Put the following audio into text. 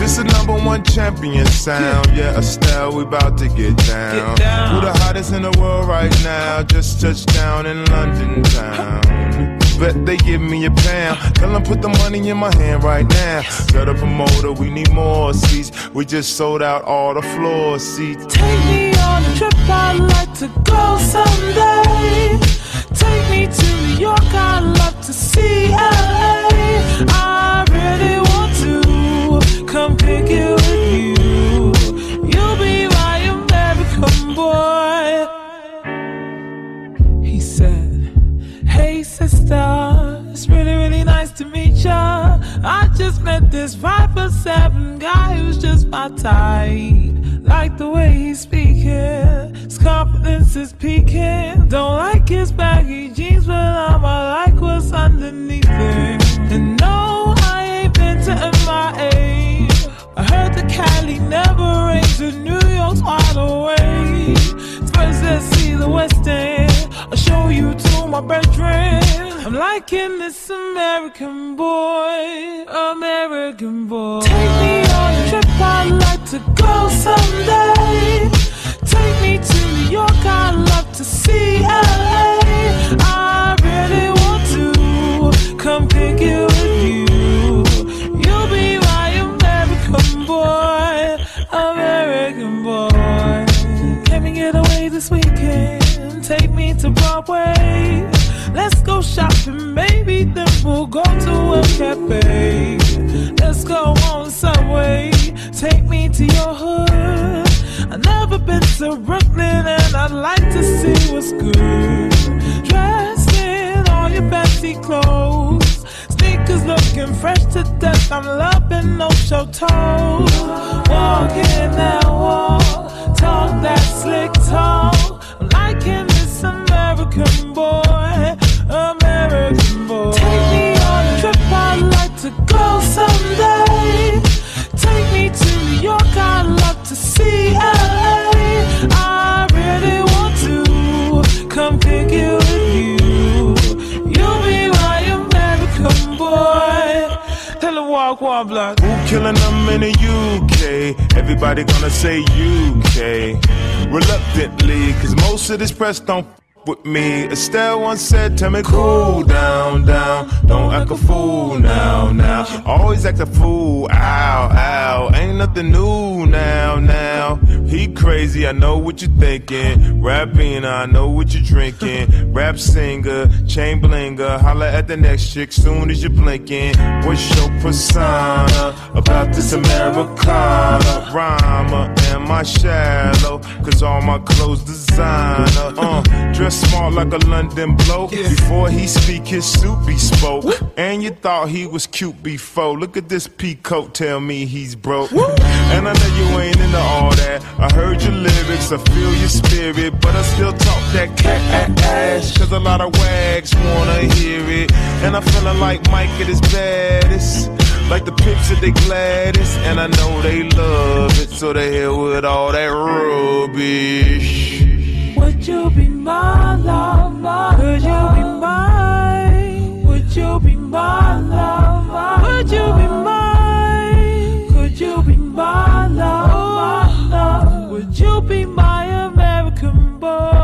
This is #1 champion sound. Yeah, Estelle, we about to get down. Who the hottest in the world right now? Just touched down in London town. Bet they give me a pound. Tell them put the money in my hand right now. Tell the promoter we need more seats. We just sold out all the floor seats. Take me on a trip, I'd like to go someday. Take me to New York, I'd love to see LA. I really want to come pick you with you. You'll be my American boy. He said, hey sister, it's really nice to meet ya. I just met this 5'7" guy who's just my type. Like the way he's speaking, his confidence is peaking. Don't like his baggy jeans, but I'ma like what's underneath it. And no, I ain't been to MIA. I heard the Cali never rains, and New York's wide awake. First let's see the West End, I'll show you to my bedroom. I'm liking this American boy, American boy. Take me on a trip, I'd like to go someday. Take me to New York, I'd love to see LA. I really want to come pick you with you. You'll be my American boy, American boy. Can we get away this weekend? Take me to Broadway. Let's go shopping, maybe then we'll go to a cafe. Let's go on the subway, take me to your hood. I've never been to Brooklyn and I'd like to see what's good. Dressed in all your fancy clothes, sneakers looking fresh to death. I'm loving no show toes. Walking that walk, talk that slick talk. I'm liking this American boy, American boy. Take me on a trip, I'd like to go someday. Take me to New York, I'd love to see LA. I really want to come pick you with you. You'll be my American boy. Tell her walk one block. Who killing them in the UK? Everybody gonna say UK. Reluctantly, cause most of this press don't with me. Estelle once said, tell me cool down, down. Don't act a fool now, now. Always act a fool, ow, ow. Ain't nothing new now, now. He crazy, I know what you're thinking. Rapping, I know what you're drinking. Rap singer, chain blinger. Holla at the next chick soon as you're blinking. What's your persona about this Americana? Rhymer, am I shallow? Cause all my clothes designer. Dress smart like a London bloke. Before he speak, his suit be spoke. And you thought he was cute before. Look at this peacoat, tell me he's broke. And I know you ain't into all that. I heard your lyrics, I feel your spirit, but I still talk that cat ass. Cause a lot of wags wanna hear it. And I'm feeling like Mike at his baddest. Like the pips at they gladdest. And I know they love it, so they hell with all that rubbish. Would you be my lover? Would you be mine? Would you be my lover? Would you be mine? Could you be my lover? Would you be my American boy?